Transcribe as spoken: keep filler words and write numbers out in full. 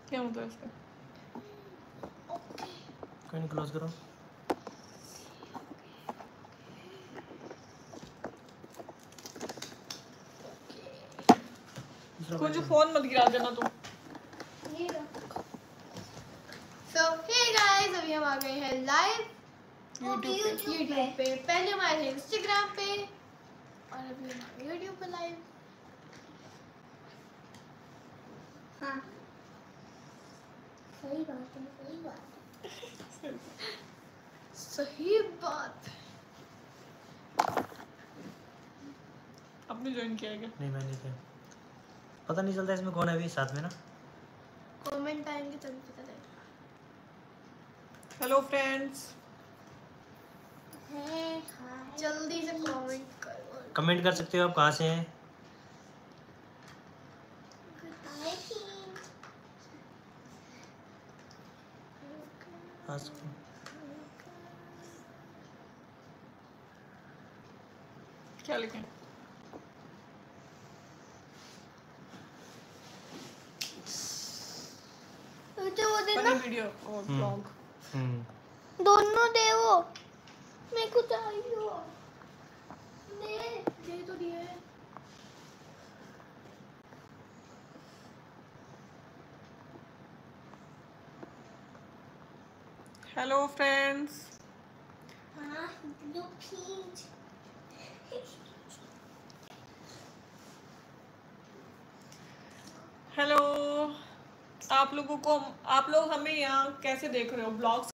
क्या मतलब इसका? कोई नहीं, क्लोज करो। कुछ फोन मत गिरा देना तुम। So hey guys, अभी हम आ गए हैं लाइव यूट्यूब पे। यूट्यूब पे। पहले हम आए थे इंस्टाग्राम पे और अभी हम आ गए यूट्यूब पे लाइव। हाँ सही बात है, सही बात है। सही बात। आपने ज्वाइन किया है क्या? नहीं मैंने किया। पता नहीं चलता इसमें कौन है अभी साथ में ना। कमेंट आएंगे तभी पता लगेगा। Hello friends. जल्दी से कमेंट करो। कमेंट कर सकते हो आप कहाँ से हैं। क्या लिखें? वो देना वीडियो और ब्लॉग दोनों दे। वो मेरे को चाहिए। दे दे तो दिए। Hello friends. हाँ हेलो। आप लोगों को आप लोग हमें यहाँ कैसे देख रहे हो? ब्लॉग्स